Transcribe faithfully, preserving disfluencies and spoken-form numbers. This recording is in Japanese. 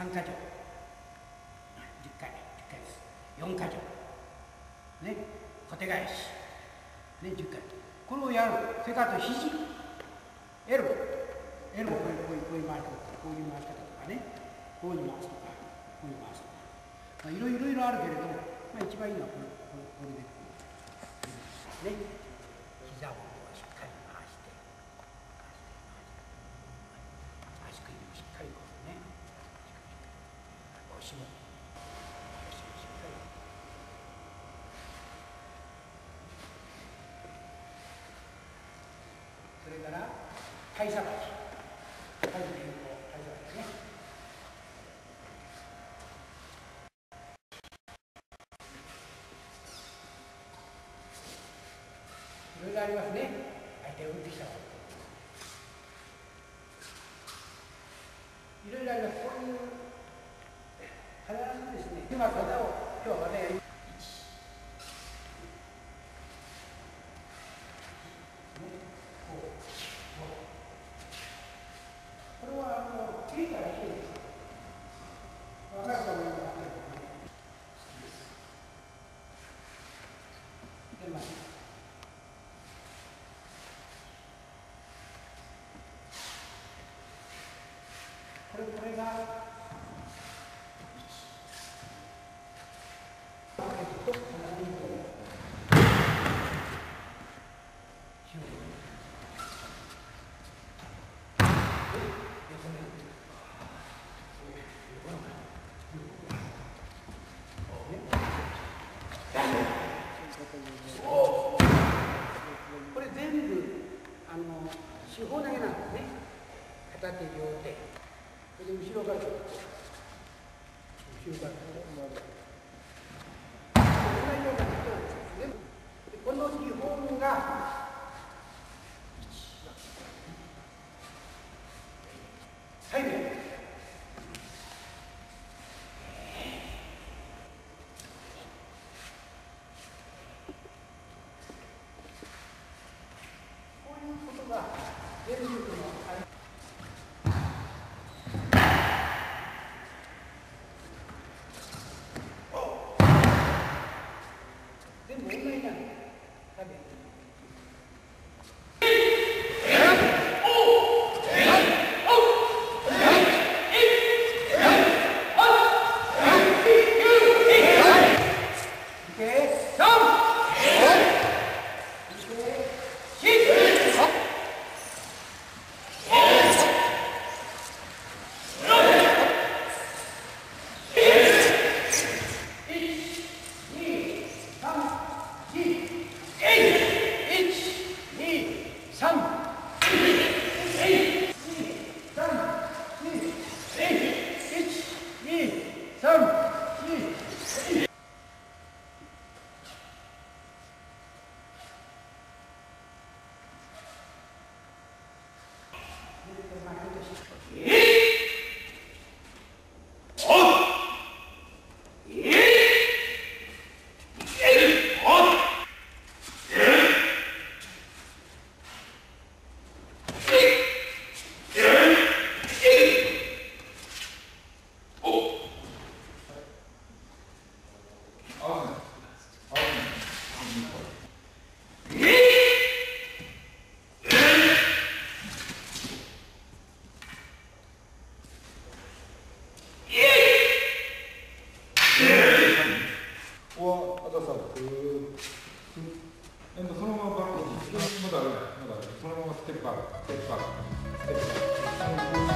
さんかじょう、じゅっかい、じゅっかいです。よんかじょう、ね、小手返し、ね、じゅっかい。これをやる。それからあと肘、エルボー、エルボー、こういう、こういう、こういう回し方、こういう回し方とかね、こういう回すとか、こういう回すとか、まあ、いろいろいろあるけれども、まあ、一番いいのはこれ、これ、これで、ね、膝をしっかり回して、足首をしっかりこうね、腰も、腰もしっかり。それから体さばき、体の変更、体さばきね。いろいろありますね。相手を打ってきた方。いろいろあります。こういう必ずですね、今技を今日は技やります。これはあの次からいいです。分かると思います。出ます。これこれがこれ全部あの四方投げなんですね。片手両手。それで後ろから後ろから。同じようなことですね。この基本が最後。全部同じなんです。 そのままバックに、まだあるね、まだある。そのままステップアップ、ステップアップ、ステップアップ。